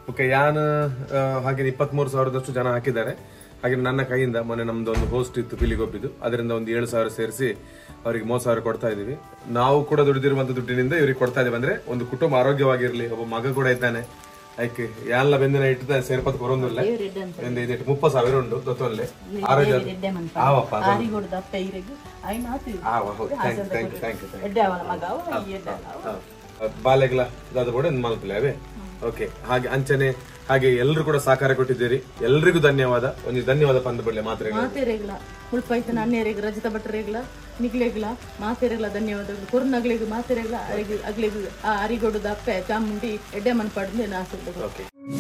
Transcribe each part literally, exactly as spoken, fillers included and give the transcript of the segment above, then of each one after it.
Okay ಯಾನ್ ಹಾಗೆ ಇಪ್ಪತ್ಮೂರು ಸಾವಿರದಷ್ಟು ಜನ ಹಾಕಿದ್ದಾರೆ. ಹಾಗೆ ನನ್ನ ಕೈಯಿಂದ ಮೊನ್ನೆ ನಮ್ದು ಒಂದು ಹೋಸ್ಟ್ ಇತ್ತು ಪಿಲಿಗೊಬ್ಬಿದ್ದು, ಅದರಿಂದ ಒಂದು ಏಳು ಸಾವಿರ ಸೇರಿಸಿ ಅವರಿಗೆ ಮೂವತ್ತು ಸಾವಿರ ಕೊಡ್ತಾ ಇದೀವಿ. ನಾವು ಕೂಡ ದುಡಿದಿರುವಂತ ದುಡ್ಡಿನಿಂದ ಇವರಿಗೆ ಕೊಡ್ತಾ ಇದೀವಿ. ಅಂದ್ರೆ ಒಂದು ಕುಟುಂಬ ಆರೋಗ್ಯವಾಗಿರ್ಲಿ, ಒಬ್ಬ ಮಗ ಕೂಡ ಇದ್ದಾನೆ. ಆಯ್ಕೆ ಯಾನ್ಲ ಬೆಂದಿನ ಇಟ್ಟಿದ್ದ ಸೇರ್ಪತ್ ಕೊರೊಂದಿಲ್ಲ ಎಂದಿಟ್ಟು ಮುಪ್ಪ ಸಾವಿರ ಉಂಡು ಗೊತ್ತೊಲ್ಲೆ ಆರೋಗ್ಯ ಆವಪ್ಪ ಬಾಲೆಗ್ಲ ದಾದ ಬೋಡ ಮಲ್ಪಲೆ ಅವೇ. ಓಕೆ ಹಾಗೆ ಅಂಚನೆ ಹಾಗೆ ಎಲ್ಲರೂ ಕೂಡ ಸಹಕಾರ ಕೊಟ್ಟಿದ್ದೀರಿ. ಎಲ್ರಿಗೂ ಧನ್ಯವಾದ. ಒಂದು ಧನ್ಯವಾದ ಪಂದ ಬಿಡ್ಲೆ ಮಾತ್ರೆ ಮಾತೆರೆಗ್ಲ ಮುಳ್ಪೈತನ ಅನ್ಯರೆಗ್ ರಜತ ಭಟ್ರೆಗ್ಲ ನಿಗ್ಲೆಗ್ಲ ಮಾತೆರೆಗ್ಲ ಧನ್ಯವಾದಗಳು. ಕೊರ್ನಗ್ಲೆಗ್ ಮಾತೆರೆಗ್ಲ ಅಗ್ಲೆಗ್ ಆ ಅರಿಗೊಡದ ಅಪ್ಪೆ ಚಾಮುಂಡಿ ಎಡ್ಡೆ ಮನ್ಪಾಡ್ದು ನಾಸಿದ್ರು. ಓಕೆ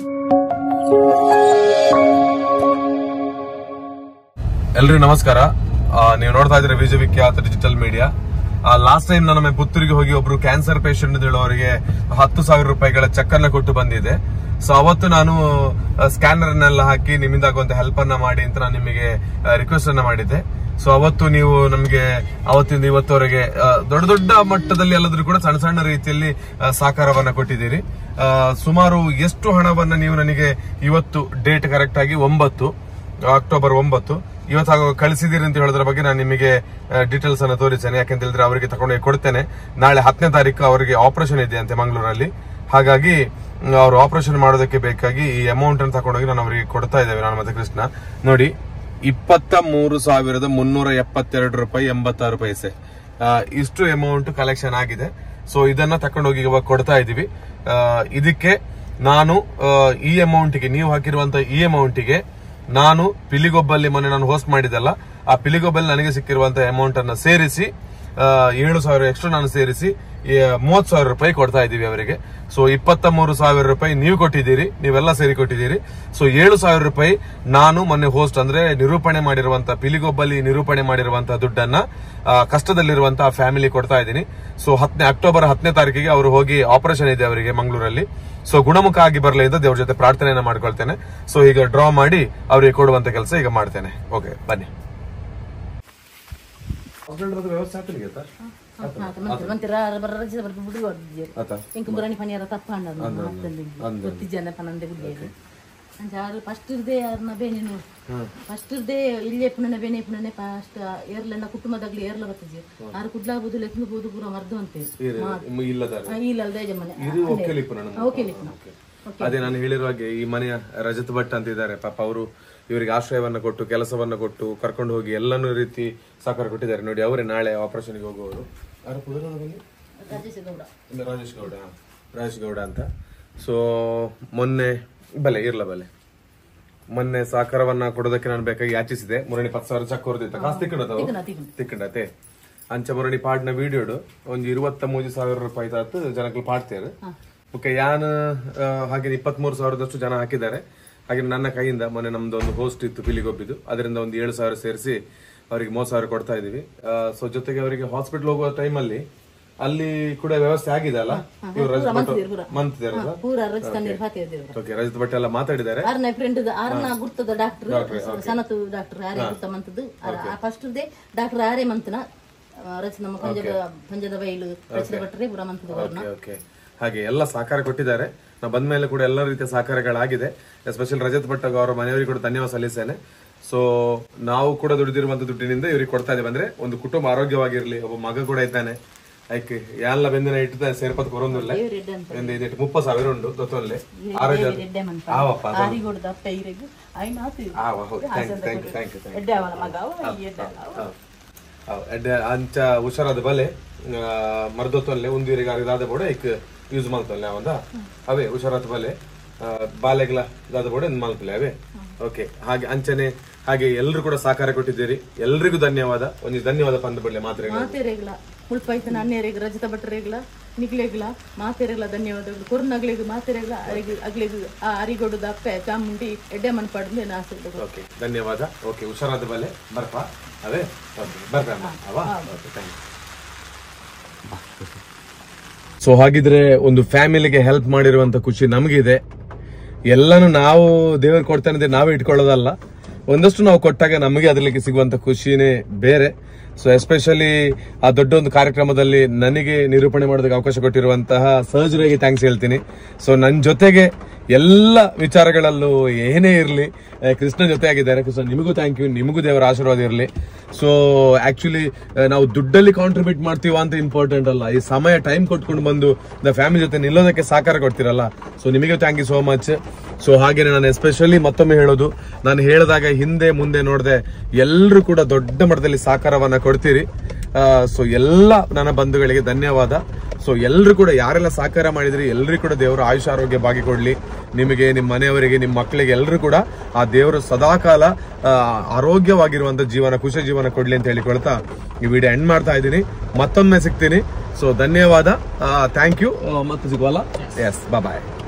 ಎಲ್ರಿಗೂ ನಮಸ್ಕಾರ. ನೀವು ನೋಡ್ತಾ ಇದ್ರೆ ಬಿಜೆಪಿ ಖ್ಯಾತ ಡಿಜಿಟಲ್ ಮೀಡಿಯಾ. ಲಾಸ್ಟ್ ಟೈಮ್ ನಾನು ಪುತ್ತೂರಿಗೆ ಹೋಗಿ ಒಬ್ರು ಕ್ಯಾನ್ಸರ್ ಪೇಷಂಟ್ ಹೇಳೋರಿಗೆ ಹತ್ತು ಸಾವಿರ ರೂಪಾಯಿಗಳ ಚೆಕ್ ಅನ್ನ ಕೊಟ್ಟು ಬಂದಿದ್ದೆ. ಸೊ ಅವತ್ತು ನಾನು ಸ್ಕ್ಯಾನರ್ ನೆಲ್ಲ ಹಾಕಿ ನಿಮ್ಮಿಂದ ಆಗುವಂತ ಹೆಲ್ಪ್ ಅನ್ನ ಮಾಡಿ ಅಂತ ನಾನು ನಿಮಗೆ ರಿಕ್ವೆಸ್ಟ್ ಅನ್ನ ಮಾಡಿದ್ದೆ. ಸೊ ಅವತ್ತು ನೀವು ನಮಗೆ ಅವತ್ತಿಂದ ಇವತ್ತವರೆಗೆ ದೊಡ್ಡ ದೊಡ್ಡ ಮಟ್ಟದಲ್ಲಿ ಎಲ್ಲದರೂ ಕೂಡ ಸಣ್ಣ ಸಣ್ಣ ರೀತಿಯಲ್ಲಿ ಸಹಕಾರವನ್ನ ಕೊಟ್ಟಿದ್ದೀರಿ. ಸುಮಾರು ಎಷ್ಟು ಹಣವನ್ನ ನೀವು ನನಗೆ ಇವತ್ತು ಡೇಟ್ ಕರೆಕ್ಟ್ ಆಗಿ ಒಂಬತ್ತು ಅಕ್ಟೋಬರ್ ಒಂಬತ್ತು ಇವತ್ತು ಕಳಿಸಿದೀರಿ ಅಂತ ಹೇಳೋದ್ರ ಬಗ್ಗೆ ನಾನು ನಿಮಗೆ ಡೀಟೇಲ್ಸ್ ಅನ್ನ ತೋರಿಸ್ತೇನೆ. ಯಾಕಂತ ಹೇಳಿದ್ರೆ ಅವರಿಗೆ ತಗೊಂಡು ಕೊಡ್ತೇನೆ. ನಾಳೆ ಹತ್ತನೇ ತಾರೀಕು ಅವರಿಗೆ ಆಪರೇಷನ್ ಇದೆ ಅಂತೆ ಮಂಗಳೂರಲ್ಲಿ. ಹಾಗಾಗಿ ಅವರು ಆಪರೇಷನ್ ಮಾಡೋದಕ್ಕೆ ಬೇಕಾಗಿ ಈ ಅಮೌಂಟ್ ಅನ್ನು ತಗೊಂಡೋಗಿ ನಾನು ಅವರಿಗೆ ಕೊಡ್ತಾ ಇದ್ದೇವೆ. ನಾನು ಮತ್ತೆ ಕೃಷ್ಣ ನೋಡಿ ಇಪ್ಪತ್ತ ಮೂರು ಸಾವಿರದ ಮುನ್ನೂರ ಎಪ್ಪತ್ತೆರಡು ರೂಪಾಯಿ ಎಂಬತ್ತಾರು ಪೈಸೆ ಇಷ್ಟು ಅಮೌಂಟ್ ಕಲೆಕ್ಷನ್ ಆಗಿದೆ. ಸೊ ಇದನ್ನ ತಕೊಂಡೋಗಿ ಇವಾಗ ಕೊಡ್ತಾ ಇದೀವಿ. ಇದಕ್ಕೆ ನಾನು ಈ ಅಮೌಂಟ್ಗೆ ನೀವು ಹಾಕಿರುವಂತ ಈ ಅಮೌಂಟ್ಗೆ ನಾನು ಪಿಲಿಗೊಬ್ಬಲ್ಲಿ ಮೊನ್ನೆ ನಾನು ಹೋಸ್ಟ್ ಮಾಡಿದಲ್ಲ, ಆ ಪಿಲಿಗೊಬ್ಬಲ್ಲಿ ನನಗೆ ಸಿಕ್ಕಿರುವಂತಹ ಅಮೌಂಟ್ ಅನ್ನ ಸೇರಿಸಿ ಏಳು ಸಾವಿರ ಎಕ್ಸ್ಟ್ರಾ ನಾನು ಸೇರಿಸಿ ಮೂವತ್ತು ಸಾವಿರ ರೂಪಾಯಿ ಕೊಡ್ತಾ ಇದ್ದೀವಿ ಅವರಿಗೆ. ಸೊ ಇಪ್ಪತ್ತ ಮೂರು ಸಾವಿರ ರೂಪಾಯಿ ನೀವು ಕೊಟ್ಟಿದ್ದೀರಿ, ನೀವೆಲ್ಲ ಸೇರಿ ಕೊಟ್ಟಿದ್ದೀರಿ. ಸೊ ಏಳು ಸಾವಿರ ರೂಪಾಯಿ ನಾನು ಮೊನ್ನೆ ಹೋಸ್ಟ್ ಅಂದ್ರೆ ನಿರೂಪಣೆ ಮಾಡಿರುವಂತಹ ಪಿಲಿಗೊಬ್ಬಲ್ಲಿ ನಿರೂಪಣೆ ಮಾಡಿರುವಂತಹ ದುಡ್ಡನ್ನ ಕಷ್ಟದಲ್ಲಿರುವಂತಹ ಫ್ಯಾಮಿಲಿ ಕೊಡ್ತಾ ಇದ್ದೀನಿ. ಸೊ ಹತ್ತನೇ ಅಕ್ಟೋಬರ್ ಹತ್ತನೇ ತಾರೀಕಿಗೆ ಅವರು ಹೋಗಿ ಆಪರೇಷನ್ ಇದೆ ಅವರಿಗೆ ಮಂಗಳೂರಲ್ಲಿ. ಸೊ ಗುಣಮುಖ ಆಗಿ ಬರಲಿ ಅಂತ ದೇವ್ರ ಜೊತೆ ಪ್ರಾರ್ಥನೆಯನ್ನ ಮಾಡ್ಕೊಳ್ತೇನೆ. ಸೊ ಈಗ ಡ್ರಾ ಮಾಡಿ ಅವರಿಗೆ ಕೊಡುವಂತ ಕೆಲಸ ಈಗ ಮಾಡ್ತೇನೆ. ಓಕೆ ಬನ್ನಿ. ವ್ಯವಸ್ಥೆ ಫಸ್ಟ್ ಇರ್ದೆ ಯಾರನ್ನ ಬೇನೇನು ಫಸ್ಟ್ ಇರ್ದೆ ಇಲ್ಲೇ ಪುನಃ ಬೇನೆ ಪುನಃ ಫಸ್ಟ್ ಏರ್ಲೆಣ್ಣ ಕುಟುಂಬದಾಗ್ಲಿ ಏರ್ಲ ಬರ್ತದೆ ಆರು ಕುಡ್ಲಾಬಹುದು ಲೆಕ್ಕಬಹುದು ಪೂರ ಮರ್ದು ಅಂತೆ ಇಲ್ಲದ ಯಜಮಾನೆ ಅದೇ ನಾನು ಹೇಳಿರುವ ಹಾಗೆ ಈ ಮನೆಯ ರಜತ್ ಭಟ್ ಅಂತ ಇದ್ದಾರೆ. ಪಾಪ ಅವರು ಇವರಿಗೆ ಆಶ್ರಯವನ್ನ ಕೊಟ್ಟು ಕೆಲಸವನ್ನ ಕೊಟ್ಟು ಕರ್ಕೊಂಡು ಹೋಗಿ ಎಲ್ಲನೂ ರೀತಿ ಸಹಕಾರ ಕೊಟ್ಟಿದ್ದಾರೆ. ನೋಡಿ ಅವರೇ ನಾಳೆ ಆಪರೇಷನ್ಗೆ ಹೋಗುವವರು. ರಾಜೇಶ್ ಗೌಡ ರಾಜೇಶ್ ಗೌಡ ಅಂತ. ಸೊ ಮೊನ್ನೆ ಬಲೆ ಇರ್ಲ ಬಲೆ ಮೊನ್ನೆ ಸಹಕಾರವನ್ನ ಕೊಡೋದಕ್ಕೆ ನಾನು ಬೇಕಾಗಿ ಯಾಚಿಸಿದೆ. ಮುರಣಿ ಪತ್ತು ಸಾವಿರ ಚಕ್ ಹೊರದಿತ್ತ ಕಾಸು ತಿಕ್ಕಣದವು ತಿಕ್ಕಂಡತೆ ಅಂಚ ಮುರಣಿ ಪಾಡ್ನ ವಿಡಿಯೋಡು ಒಂದು ಇರುವತ್ತ ಮೂರು ಸಾವಿರ ರೂಪಾಯಿ ತಾತು ಜನಕ್ಕೆ ಪಾಡ್ತೇವೆ. ಓಕೆ ಯಾನ್ ಹಾಗೆ ಇಪ್ಪತ್ಮೂರು ಸಾವಿರದಷ್ಟು ಜನ ಹಾಕಿದ್ದಾರೆ. ಹಾಗೆ ನನ್ನ ಕೈಯಿಂದ ಮೊನ್ನೆ ನಮ್ದು ಒಂದು ಹೋಸ್ಟ್ ಇತ್ತು ಪಿಲಿಗೊಬ್ಬಿದ್ದು, ಅದರಿಂದ ಒಂದು ಏಳು ಸಾವಿರ ಸೇರಿಸಿ ಅವರಿಗೆ ಮೂವತ್ತು ಸಾವಿರ ಕೊಡ್ತಾ ಇದೀವಿ. ಸೊ ಜೊತೆಗೆ ಅವರಿಗೆ ಹಾಸ್ಪಿಟಲ್ ಹೋಗುವ ಟೈಮಲ್ಲಿ ಅಲ್ಲಿ ಕೂಡ ವ್ಯವಸ್ಥೆ ಆಗಿದೆ ಅಲ್ಲ, ಇವರು ರಜತ್ ಭಟ್ ರಜತ್ ಭಟ್ ಎಲ್ಲ ಮಾತಾಡಿದ್ದಾರೆ. ಹಾಗೆ ಎಲ್ಲ ಸಹಕಾರ ಕೊಟ್ಟಿದ್ದಾರೆ. ನಾ ಬಂದ ಮೇಲೆ ಕೂಡ ಎಲ್ಲ ರೀತಿಯ ಸಹಕಾರಗಳಾಗಿದೆ. ಎಸ್ಪೆಷಲ್ ರಜತ್ ಭಟ್ ಅವರ ಮನೆಯವರಿಗೆ ಕೂಡ ಧನ್ಯವಾದ ಸಲ್ಲಿಸ್ತೇನೆ. ಸೊ ನಾವು ಕೂಡ ದುಡಿದಿರುವಂತ ದುಡ್ಡಿನಿಂದ ಇವರಿಗೆ ಕೊಡ್ತಾ ಇದೀವಿ. ಅಂದ್ರೆ ಒಂದು ಕುಟುಂಬ ಆರೋಗ್ಯವಾಗಿರ್ಲಿ, ಒಬ್ಬ ಮಗ ಕೂಡ ಇದ್ದಾನೆ. ಆಯ್ಕೆ ಯಾನ್ಲ ಬೆಂದಿನ ಇಟ್ಟಿದ್ದ ಸೇರ್ಪತ್ ಕೊರೊಂದಿಲ್ಲ ಎಂದಿಟ್ಟು ಮುಪ್ಪ ಸಾವಿರ ಉಂಡು ಗೊತ್ತೊಲ್ಲೆ ಆರೋಗ್ಯ ಆವಪ್ಪ ಅಂಚ ಹುಷಾರಾದ ಬಲೆ ಮರ್ದೊತ್ತೊಲ್ಲೆ ಒಂದೂರಿಗೆ ಆದ ಬೋಡ ಈಗ ಯೂಸ್ ಮಾಡ್ತಲ್ಲ ಅವಂದ ಅವೇ ಹುಷಾರಾದ ಬಲೆ ಬಾಲೆಗ್ಲ ದಾದ ಬೋಡ ಮಲ್ಪಲೆ ಅವೇ. ಓಕೆ ಹಾಗೆ ಅಂಚನೆ ಹಾಗೆ ಎಲ್ಲರೂ ಕೂಡ ಸಹಕಾರ ಕೊಟ್ಟಿದ್ದೀರಿ. ಎಲ್ರಿಗೂ ಧನ್ಯವಾದ. ಒಂದು ಧನ್ಯವಾದ ಪಂದ ಬಿಡ್ಲೆ ಮಾತ್ರೆ ಮಾತೆರೆಗ್ಲ ಮುಳ್ಪೈತನ ಅನ್ಯರೆಗ್ ರಜತ ಭಟ್ರೆಗ್ಲ ನಿಗ್ಲೆಗ್ಲ ಮಾತೆರೆಗ್ಲ ಧನ್ಯವಾದಗಳು. ಕೊರ್ನಗ್ಲೆಗ್ ಮಾತೆರೆಗ್ಲ ಅಗ್ಲೆಗ್ ಆ ಅರಿಗೊಡದ ಅಪ್ಪೆ ಚಾಮುಂಡಿ ಎಡ್ಡೆ ಮನ್ಪಾಡ್ದು ನಾಸಿದ್ರು. ಓಕೆ ಧನ್ಯವಾದ. ಓಕೆ ಹುಷಾರಾದ ಬಲೆ ಬರ್ಪ ಅವೇ ಬರ್ಬೇಕ. ಸೊ ಹಾಗಿದ್ರೆ ಒಂದು ಫ್ಯಾಮಿಲಿಗೆ ಹೆಲ್ಪ್ ಮಾಡಿರುವಂತ ಖುಷಿ ನಮಗಿದೆ. ಎಲ್ಲಾನು ನಾವು ದೇವರು ಕೊಡ್ತಾನೆ ನಾವೇ ಇಟ್ಕೊಳ್ಳೋದಲ್ಲ, ಒಂದಷ್ಟು ನಾವು ಕೊಟ್ಟಾಗ ನಮಗೆ ಅದರಲ್ಲಿ ಸಿಗುವಂತ ಖುಷಿನೇ ಬೇರೆ. ಸೊ ಎಸ್ಪೆಷಲಿ ಆ ದೊಡ್ಡ ಒಂದು ಕಾರ್ಯಕ್ರಮದಲ್ಲಿ ನನಗೆ ನಿರೂಪಣೆ ಮಾಡೋದಕ್ಕೆ ಅವಕಾಶ ಕೊಟ್ಟಿರುವಂತಹ ಸರ್ಜರಿಗೆ ಥ್ಯಾಂಕ್ಸ್ ಹೇಳ್ತೀನಿ. ಸೊ ನನ್ನ ಜೊತೆಗೆ ಎಲ್ಲ ವಿಚಾರಗಳಲ್ಲೂ ಏನೇ ಇರಲಿ ಕೃಷ್ಣ ಜೊತೆ ಆಗಿದ್ದಾರೆ. ಕೃಷ್ಣ ನಿಮಗೂ ಥ್ಯಾಂಕ್ ಯು, ನಿಮಗೂ ದೇವರ ಆಶೀರ್ವಾದ ಇರಲಿ. ಸೊ ಆಕ್ಚುಲಿ ನಾವು ದುಡ್ಡಲ್ಲಿ ಕಾಂಟ್ರಿಬ್ಯೂಟ್ ಮಾಡ್ತೀವ ಅಂತ ಇಂಪಾರ್ಟೆಂಟ್ ಅಲ್ಲ, ಈ ಸಮಯ ಟೈಮ್ ಕೊಟ್ಕೊಂಡು ಬಂದು ಫ್ಯಾಮಿಲಿ ಜೊತೆ ನಿಲ್ಲೋದಕ್ಕೆ ಸಹಕಾರ ಕೊಡ್ತೀರಲ್ಲ, ಸೊ ನಿಮಗೆ thank you so much. So ಹಾಗೇನೆ ನಾನು ಎಸ್ಪೆಷಲಿ ಮತ್ತೊಮ್ಮೆ ಹೇಳೋದು, ನಾನು ಹೇಳಿದಾಗ ಹಿಂದೆ ಮುಂದೆ ನೋಡದೆ ಎಲ್ಲರೂ ಕೂಡ ದೊಡ್ಡ ಮಟ್ಟದಲ್ಲಿ ಸಹಕಾರವನ್ನ ಕೊಡ್ತೀರಿ. ಸೊ ಎಲ್ಲ ನನ್ನ ಬಂಧುಗಳಿಗೆ ಧನ್ಯವಾದ. ಸೊ ಎಲ್ಲರೂ ಕೂಡ ಯಾರೆಲ್ಲ ಸಹಕಾರ ಮಾಡಿದ್ರಿ ಎಲ್ಲರಿಗೂ ಕೂಡ ದೇವರು ಆಯುಷ ಆರೋಗ್ಯ ಭಾಗ್ಯ ಕೊಡ್ಲಿ. ನಿಮಗೆ, ನಿಮ್ಮ ಮನೆಯವರಿಗೆ, ನಿಮ್ಮ ಮಕ್ಕಳಿಗೆ ಎಲ್ಲರೂ ಕೂಡ ಆ ದೇವರು ಸದಾಕಾಲ ಆರೋಗ್ಯವಾಗಿರುವಂತ ಜೀವನ, ಖುಷಿ ಜೀವನ ಕೊಡ್ಲಿ ಅಂತ ಹೇಳಿಕೊಳ್ತಾ ಈ ವಿಡಿಯೋ ಎಂಡ್ ಮಾಡ್ತಾ ಇದ್ದೀನಿ. ಮತ್ತೊಮ್ಮೆ ಸಿಗ್ತೀನಿ. ಸೊ ಧನ್ಯವಾದ, ಥ್ಯಾಂಕ್ ಯು. ಮತ್ತೆ ಸಿಗುವಲ್ಲ. ಎಸ್, ಬಾಯ್.